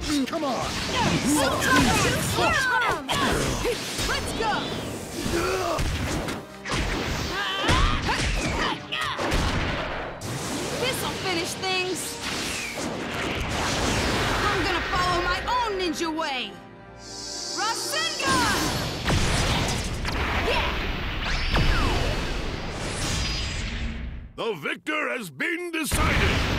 Come on! Let's go! This'll finish things. I'm gonna follow my own ninja way. Rasengan! Yeah! The victor has been decided!